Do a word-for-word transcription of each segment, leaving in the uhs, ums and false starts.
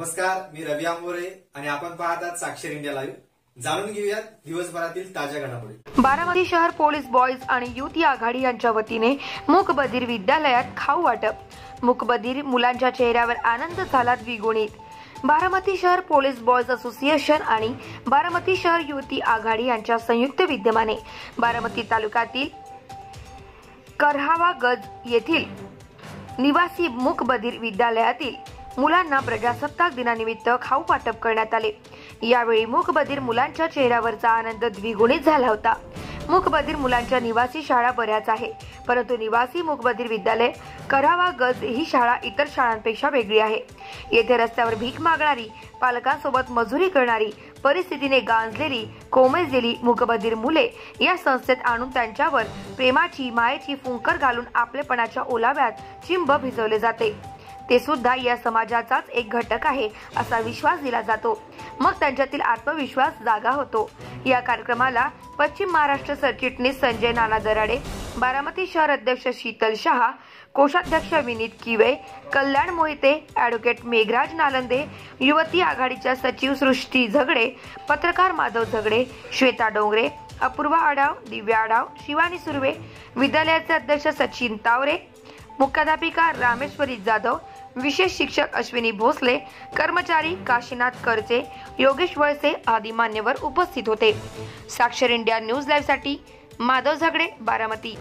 नमस्कार, मी रवी आंबोरे आणि आपण पाहतात साक्षर इंडिया लाईव्ह. जाणून घेऊयात दिवसभरातील ताज्या घडामोडी. बारामती शहर पोलीस बॉयज आणि युती आघाडी यांच्या वतीने मूकबधीर विद्यालयात खाऊ वाटप. मूकबधीर मुलांच्या चेहऱ्यावर आनंद झाला द्विगुणित. बारामती शहर पोलीस बॉयज असोसिएशन आणि बारामती शहर युती आघाडी यांच्या संयुक्त विद्यमाने बारामती तालुक्यातील करहावा गज येथील निवासी मूकबधीर विद्यालयातील मुलांना प्रजासत्ताक दिनानिमित्त खाऊ वाटप करण्यात आले. यावेळी मूकबधीर मुलांच्या चेहऱ्यावरचा आनंद द्विगुणित झाला होता. मूकबधीर मुलांच्या निवासी शाळा बऱ्याच आहे, परंतु निवासी मूकबधीर विद्यालय करावा गज ही शाळा इतर शाळांपेक्षा वेगळी आहे. येथे रस्त्यावर भीक मागणारी, पालकांसोबत मजुरी करणारी, परिस्थितीने गांजलेली, कोमेजलेली मूकबधीर मुले या संस्थेत आणून त्यांच्यावर प्रेमाची, मायेची फुंकर घालून आपलेपणाच्या ओलाव्यात चिंब भिजवले जाते. ते सुद्धा या समाजाचाच एक घटक आहे असा विश्वास दिला जातो. मग त्यांच्यातील आत्मविश्वास जागा होतो. या कार्यक्रमाला पश्चिम महाराष्ट्र सरचिटणीस संजय नाना दराडे, बारामती शहर अध्यक्ष शीतल शहा, कोषाध्यक्ष विनीत किवे, कल्याण मोहिते, ॲडव्होकेट मेघराज नालंदे, युवती आघाडीच्या सचिव सृष्टी झगडे, पत्रकार माधव झगडे, श्वेता डोंगरे, अपूर्वा आडाव, दिव्या आडाव, शिवानी सुर्वे, विद्यालयाचे अध्यक्ष सचिन तावरे, मुख्याध्यापिका रामेश्वरी जाधव, विशेष शिक्षक अश्विनी भोसले, कर्मचारी काशीनाथ करचे, योगेश वळसे आदी मान्यवर उपस्थित होते. साक्षर इंडिया न्यूज लाईव्ह साठी माधव झगडे, Baramati.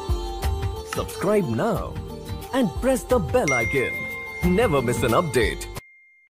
Subscribe now and press the bell icon. Never miss an update.